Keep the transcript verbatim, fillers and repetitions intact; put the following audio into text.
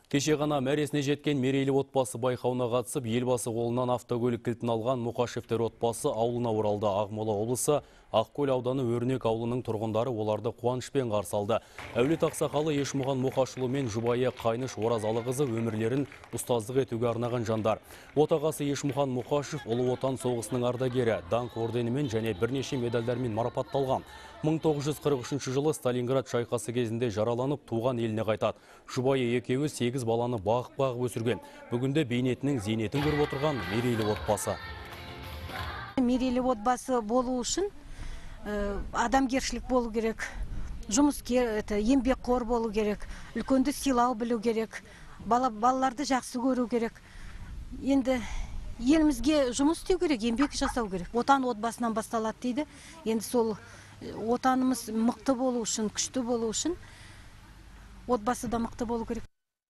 Кеше ғана мәресіне жеткен мерейлі отбасы байқауына қатысып, елбасы қолынан автокөлік кілтін алған Мұқашевтер отбасы ауылына оралды. Ақмола облысы Ақкөл ауданы Өрнек ауылының тұрғындары оларды қуанышпен қарсы алды. Әулет ақсақалы Ешмұхан Мұқашұлы мен жұбайы Қайныш Оразалықызы өмірлерін ұстаздық етуге арнаған жандар. Отағасы Ешмұхан Мұқашев Ұлы Отан соғысының ардагері, даңқ орденімен және бірнеше медальдармен марапатталған. мың тоғыз жүз қырық үшінші жылы Сталинград шайқасы кезінде жараланып туған еліне қайтады. Жұбайы екеуі сегіз баланы бағып-бағып өсірген. Бүгінде бейнетінің зейнетін көріп отырған мерейлі отбасы. Мерейлі отбасы болу үшін адамгершілік болу керек, жұмыскер, еңбекқор болу керек, үлкенді сыйлау білу керек, балаларды жақсы көру керек. Енді елімізге жұмыс істеу керек, еңбек жасау керек. Отан отбасынан басталады дейді. Енді сол отанымыз мықты болу үшін, күшті болу үшін отбасы да мықты болу керек.